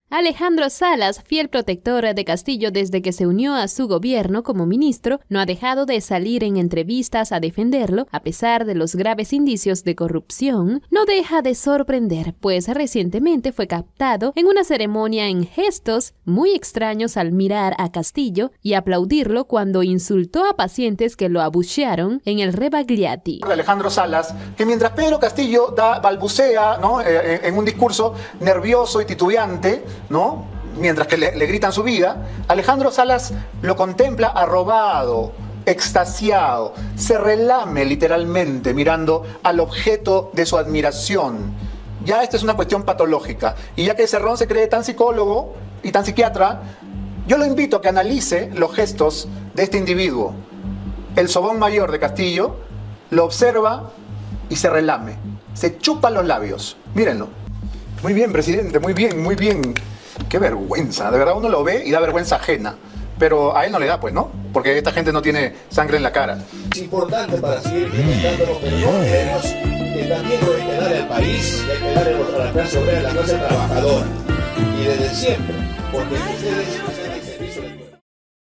Alejandro Salas, fiel protector de Castillo desde que se unió a su gobierno como ministro, no ha dejado de salir en entrevistas a defenderlo, a pesar de los graves indicios de corrupción. No deja de sorprender, pues recientemente fue captado en una ceremonia en gestos muy extraños al mirar a Castillo y aplaudirlo cuando insultó a pacientes que lo abuchearon en el Rebagliati. Alejandro Salas, que mientras Pedro Castillo balbucea, ¿no?, en un discurso nervioso y titubeante, ¿no?, mientras que le gritan su vida, Alejandro Salas lo contempla arrobado, extasiado, se relame literalmente mirando al objeto de su admiración. Ya esta es una cuestión patológica, y ya que Cerrón se cree tan psicólogo y tan psiquiatra, yo lo invito a que analice los gestos de este individuo. El sobón mayor de Castillo lo observa y se relame, se chupa los labios. Mírenlo. Muy bien, presidente, muy bien, muy bien. Qué vergüenza, de verdad uno lo ve y da vergüenza ajena. Pero a él no le da, pues, ¿no? Porque esta gente no tiene sangre en la cara. Es importante para seguir implementándolo, pero no olvidemos que también hay que darle al país, hay que darle a la clase obrera, a la clase trabajadora. Y desde siempre, porque ustedes están en servicio del pueblo.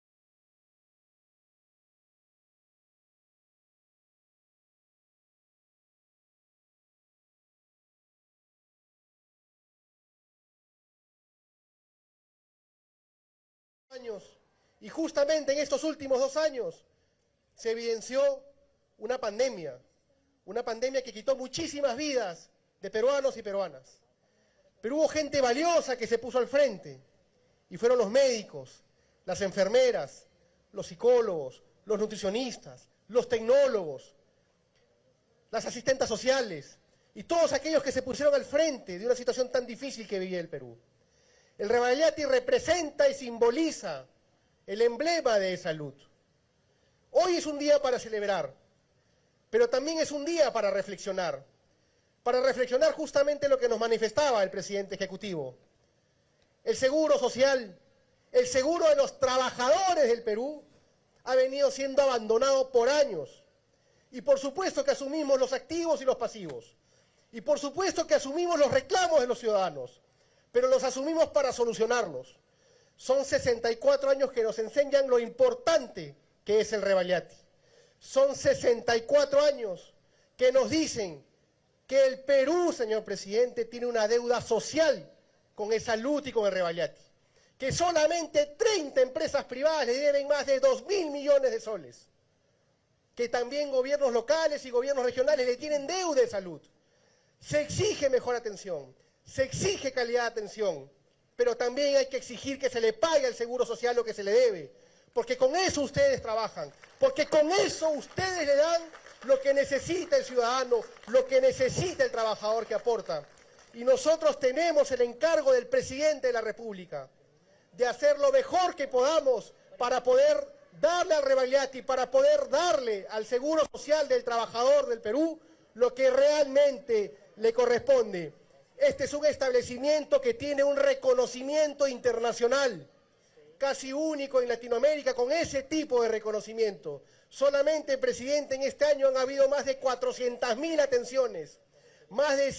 Y justamente en estos últimos 2 años se evidenció una pandemia que quitó muchísimas vidas de peruanos y peruanas. Pero hubo gente valiosa que se puso al frente, y fueron los médicos, las enfermeras, los psicólogos, los nutricionistas, los tecnólogos, las asistentes sociales, y todos aquellos que se pusieron al frente de una situación tan difícil que vivía el Perú. El Rebagliati representa y simboliza el emblema de salud. Hoy es un día para celebrar, pero también es un día para reflexionar justamente lo que nos manifestaba el presidente ejecutivo. El seguro social, el seguro de los trabajadores del Perú, ha venido siendo abandonado por años. Y por supuesto que asumimos los activos y los pasivos. Y por supuesto que asumimos los reclamos de los ciudadanos, pero los asumimos para solucionarlos. Son 64 años que nos enseñan lo importante que es el Rebagliati. Son 64 años que nos dicen que el Perú, señor presidente, tiene una deuda social con el Salud y con el Rebagliati. Que solamente 30 empresas privadas le deben más de 2.000 millones de soles. Que también gobiernos locales y gobiernos regionales le tienen deuda de salud. Se exige mejor atención, se exige calidad de atención, pero también hay que exigir que se le pague al Seguro Social lo que se le debe, porque con eso ustedes trabajan, porque con eso ustedes le dan lo que necesita el ciudadano, lo que necesita el trabajador que aporta. Y nosotros tenemos el encargo del presidente de la República de hacer lo mejor que podamos para poder darle al Rebagliati, para poder darle al Seguro Social del trabajador del Perú lo que realmente le corresponde. Este es un establecimiento que tiene un reconocimiento internacional, casi único en Latinoamérica, con ese tipo de reconocimiento. Solamente, presidente, en este año han habido más de 400.000 atenciones, más de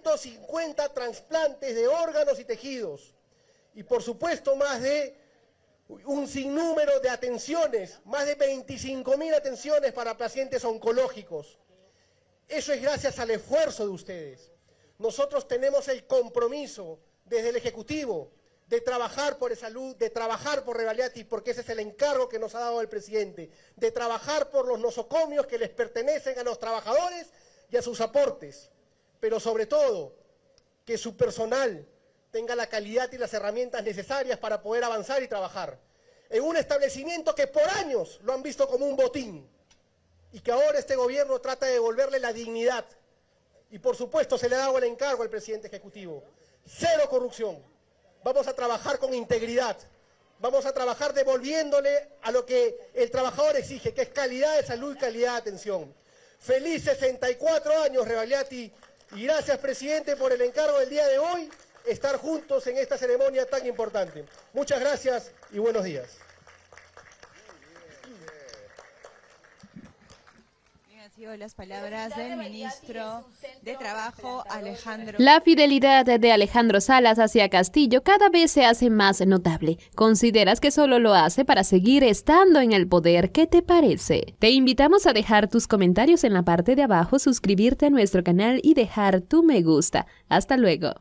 150 trasplantes de órganos y tejidos, y por supuesto más de un sinnúmero de atenciones, más de 25.000 atenciones para pacientes oncológicos. Eso es gracias al esfuerzo de ustedes. Nosotros tenemos el compromiso desde el Ejecutivo de trabajar por salud, de trabajar por Rebagliati, porque ese es el encargo que nos ha dado el presidente, de trabajar por los nosocomios que les pertenecen a los trabajadores y a sus aportes, pero sobre todo que su personal tenga la calidad y las herramientas necesarias para poder avanzar y trabajar en un establecimiento que por años lo han visto como un botín y que ahora este gobierno trata de devolverle la dignidad. Y por supuesto se le ha dado el encargo al presidente ejecutivo. Cero corrupción. Vamos a trabajar con integridad. Vamos a trabajar devolviéndole a lo que el trabajador exige, que es calidad de salud y calidad de atención. Feliz 64 años, Rebagliati, y gracias, presidente, por el encargo del día de hoy, estar juntos en esta ceremonia tan importante. Muchas gracias y buenos días. Las palabras del ministro de Trabajo, Alejandro. La fidelidad de Alejandro Salas hacia Castillo cada vez se hace más notable. ¿Consideras que solo lo hace para seguir estando en el poder? ¿Qué te parece? Te invitamos a dejar tus comentarios en la parte de abajo, suscribirte a nuestro canal y dejar tu me gusta. Hasta luego.